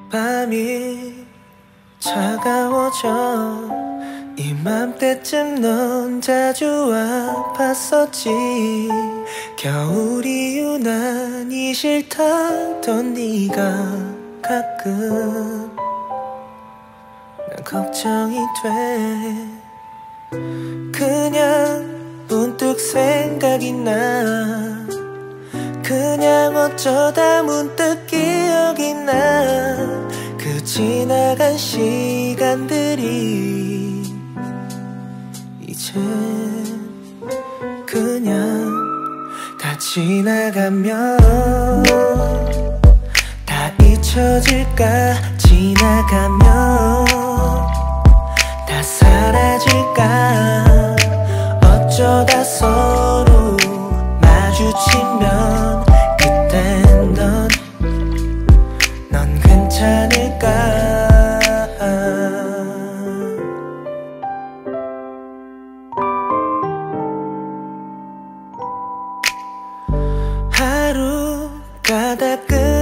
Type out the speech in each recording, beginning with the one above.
밤이 차가워져 이맘때쯤 넌 자주 아팠었지. 겨울이 유난히 싫다던 네가 가끔 난 걱정이 돼. 그냥 문득 생각이 나. 그냥 어쩌다 문득 기억이 나. 그 지나간 시간들이 이제 그냥 다 지나가면 다 잊혀질까. 지나가면 다 사라질까. 어쩌다 서로 마주치면 그땐 넌 괜찮을까. 하루가 다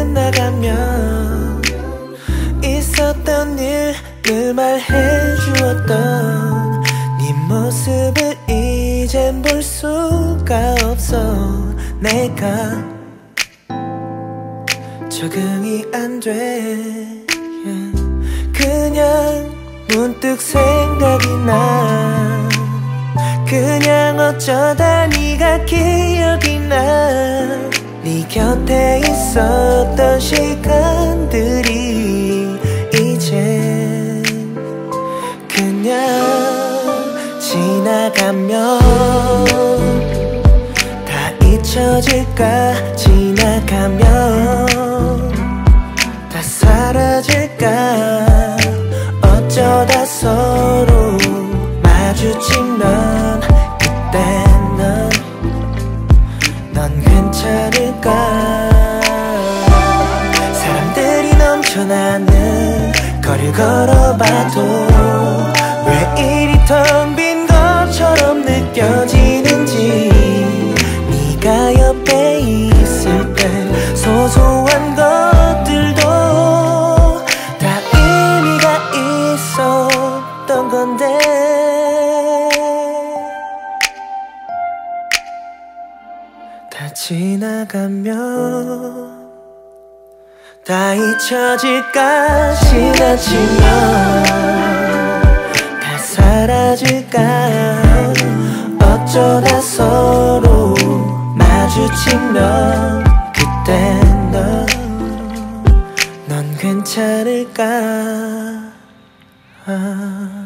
끝나가면 있었던 일을 말해주었던 네 모습을 이젠 볼 수가 없어. 내가 적응이 안 돼. 그냥 문득 생각이 나. 그냥 어쩌다 네가 기억이 나. 네 곁에 있었던 시간들이 이제 그냥 지나가면 다 잊혀질까. 지나가면 다 사라질까. 어쩌다 서로 마주치면 그때 넌 괜찮을까. 사람들이 넘쳐나는 거리를 걸어봐도 왜 이리 텅 빈 것처럼 느껴지는지. 네가 옆에 있을 때 소소한 것들도 다 의미가 있었던 건데. 다 지나가면 다 잊혀질까. 지나치면 다 사라질까. 어쩌다 서로 마주치면 그땐 넌 괜찮을까.